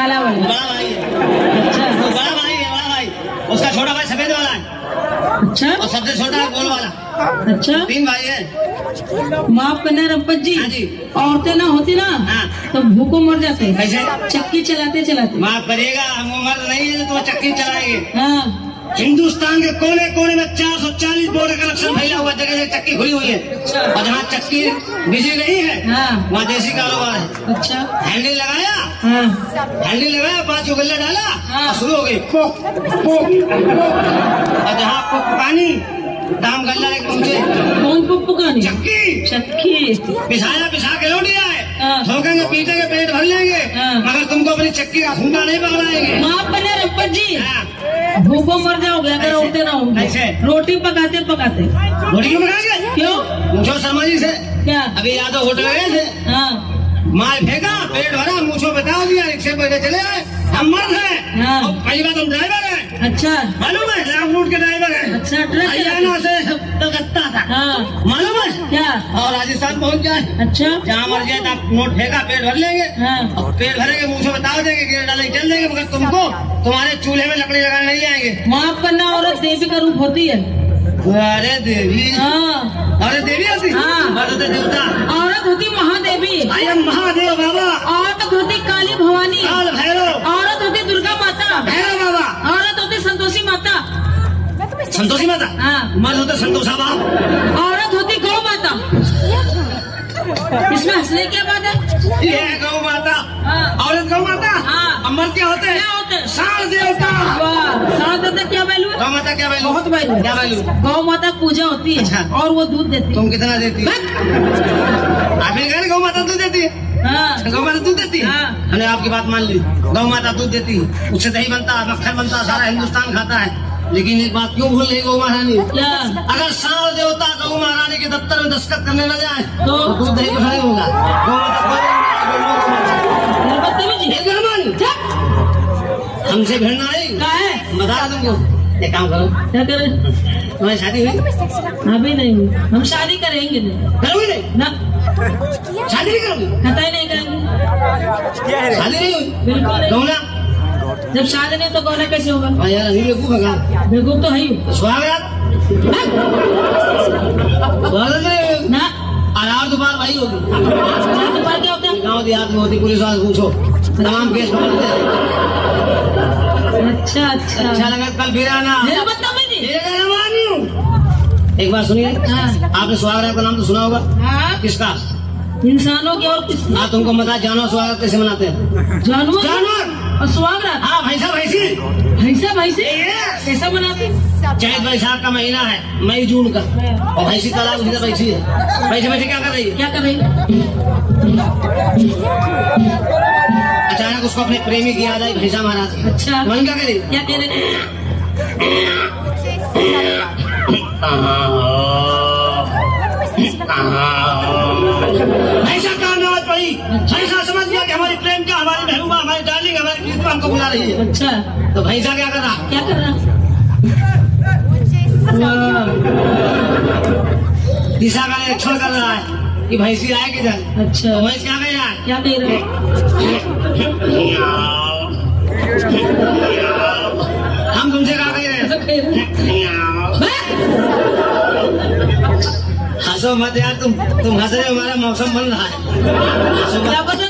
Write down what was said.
काला वाला? बड़ा भाई है। अच्छा वो बड़ा भाई है, बड़ा भाई। उसका छोटा भाई सफेद वाला है अच्छा और सबसे छोटा है गोल वाला। अच्छा 3 भाई है। माफ करना रंपत जी, हाँ जी। औरतें ना होती ना हाँ। तो भूखों मर जाते कैसे? चक्की चलाते चलाते। माफ करिएगा, हम मर्द नहीं है तो चक्की चलाएंगे। हाँ हिंदुस्तान के कोने कोने में 440 बोर्ड कनेक्शन फैला हुआ, जगह जगह चक्की खुली हुई है। अच्छा। और जहाँ चक्की बिजली नहीं है हाँ वहाँ देसी कारोबार है। अच्छा हैंडल लगाया, हाँ हैंडल लगाया, 5 उगल्ला डाला हाँ। और शुरू हो गई पोक पोक। और जहाँ पोक पानी दाम गल्ला एक पहुंचे। कौन पप्पू कहानी? चक्की चक्की पिसाया, पिसा के लौट आए। हाँ। ठोकेंगे पीटेंगे पेट भर लेंगे हाँ। मगर तुमको अपनी चक्की का खूंटा नहीं पकड़ाएंगे। माफ करना रंपत जी, हाँ। भूखों मर जाओगे अगर औरतें ना होंगी। कैसे? रोटी पकाते पकाते। रोटी क्यों पकाएंगे? क्यों? मुझो समाजी से क्या? अभी यादव होटल गए थे, हाँ माल फेंका, पेट भरा, मुझो बता दिया, रिक्शे पे चले आए। हम मर्द हैं हाँ। और पहली बात हम ड्राइवर हैं। अच्छा मालूम है, लाख रूट के ड्राइवर हैं। अच्छा ट्रक हरियाणा से कलकत्ता था। हाँ मालूम है क्या? और राजस्थान पहुंच जाए, अच्छा जहाँ मर जाए आप नोट फेंका, पेट भर लेंगे हाँ और पेट भरेंगे, मुझे बता देंगे, गिर डालेंगे, चल देंगे, मगर तुमको तुम्हारे चूल्हे में लकड़ी लगाने नहीं आएंगे। माफ करना, औरत देवी का रूप होती है। अरे देवी, हाँ अरे देवी होती, हाँ। मर्द होते देवता। औरत होती महादेवी, आई एम महादेव बाबा, औरत होती काली भवानी, काल भैरव, औरत होती दुर्गा माता, भैरव बाबा, औरत होती संतोषी माता, संतोषी माता। हाँ। मर्द होते संतोषा बाप। औरत होती गौ माता। इसमें हंसने की क्या बात है? ये है गौ माता। हाँ। औरत गौ माता। हाँ। अमर क्या होते हैं? क्या होते हैं? सांड देवता। वाह, सांड देवता क्या वैल्यू है? गौ माता क्या वैल्यू? बहुत वैल्यू है। क्या वैल्यू? गौ माता पूजा होती है। अच्छा। और वो दूध देती है। तुम कितना देती है? आप ही कह रहे गौ माता दूध देती है। हाँ गौ माता दूध देती है। हाँ। हमने आपकी बात मान ली, गौ माता दूध देती है, उससे दही बनता है, मक्खन बनता है, सारा हिंदुस्तान खाता है। लेकिन एक बात क्यों भूल रही गौ महारानी? क्या? अगर सांड देवता गौ महारानी के दफ्तर में दस्तखत करने न जाए तो दूध दही कुछ नहीं होगा। गौ माता हमसे भिड़ना नहीं, क्या है? बता तुमको। एक काम करो, क्या करें? तुम्हारी शादी हुई? अभी नहीं हुई। हम शादी करेंगे नहीं। करोगी नहीं? ना, शादी नहीं करोगी? कतई नहीं करेंगे। शादी नहीं हुई? बिल्कुल नहीं। गौना जब शादी नहीं तो गौना कैसे होगा? यार अभी बेवकूफ है का? बेवकूफ तो है ही। स्वागत स्वागत नहीं ना, आधार दोपहर वही होगी। शादी पर क्या होता है? गाँव देहात में होती, पुलिस वाले पूछो, तमाम केस पकड़ते हैं। अच्छा अच्छा अच्छा लगा कल फिर आना। मेरा बदनामी जी। ठीक है, मैं मानी हूँ। एक बात सुनिए, हाँ आपने स्वागत का नाम तो सुना होगा? हाँ, किसका? इंसानों की और किस? हाँ तुमको बता, जानवर स्वागत कैसे मनाते हैं? जानवर जानवर और स्वागत। हाँ, भैंसा भैंसी भैंसा भैंसे कैसा बनाते? चैत वैशाख का महीना है, मई जून का, और भैंसी तालाब उसी का भैंसी है। भैंसी भैंसी क्या कर रही है? क्या कर रही? अचानक उसको अपने प्रेमी की याद आई, भैंसा महाराज। अच्छा वही क्या करी? क्या कह रहे? भैंसा का आवाज पड़ी। भैंसा समझ गया कि हमारी प्रेम क्या, हमारी महबूबा, हमारी डार्लिंग, हमारी प्रीतमा हमको बुला रही है। अच्छा तो भैंसा क्या कर रहा? क्या कर रहा? दिशा का निरीक्षण कर रहा है कि भैंसी आए किधर। अच्छा तो भैंस क्या कह रहा है? क्या कह रहे? हम तुमसे क्या कह रहे हैं? हंसो मत यार, तुम हंस रहे हो, हमारा मौसम बन रहा है। हंसो मत। क्या